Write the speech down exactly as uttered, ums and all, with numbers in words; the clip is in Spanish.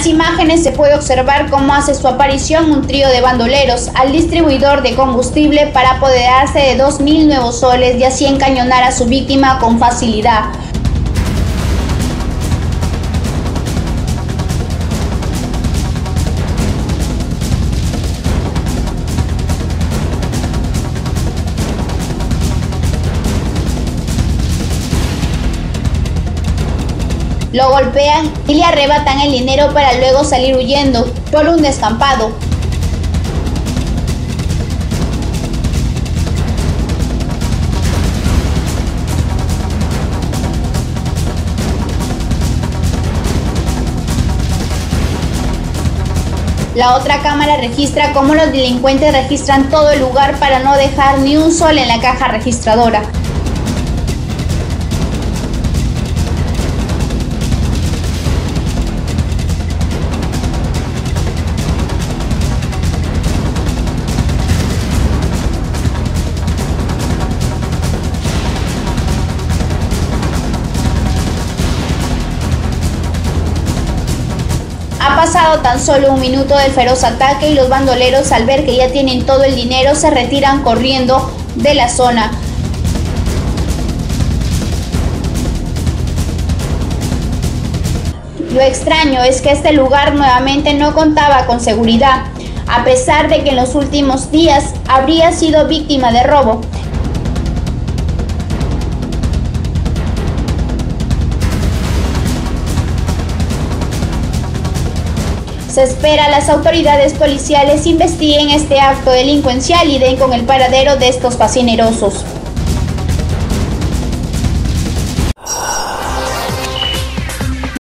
las imágenes se puede observar cómo hace su aparición un trío de bandoleros al distribuidor de combustible para apoderarse de dos mil nuevos soles y así encañonar a su víctima con facilidad. Lo golpean y le arrebatan el dinero para luego salir huyendo por un descampado. La otra cámara registra cómo los delincuentes registran todo el lugar para no dejar ni un sol en la caja registradora. Ha pasado tan solo un minuto del feroz ataque y los bandoleros, al ver que ya tienen todo el dinero, se retiran corriendo de la zona. Lo extraño es que este lugar nuevamente no contaba con seguridad, a pesar de que en los últimos días habría sido víctima de robo. Se espera las autoridades policiales investiguen este acto delincuencial y den con el paradero de estos fascinerosos.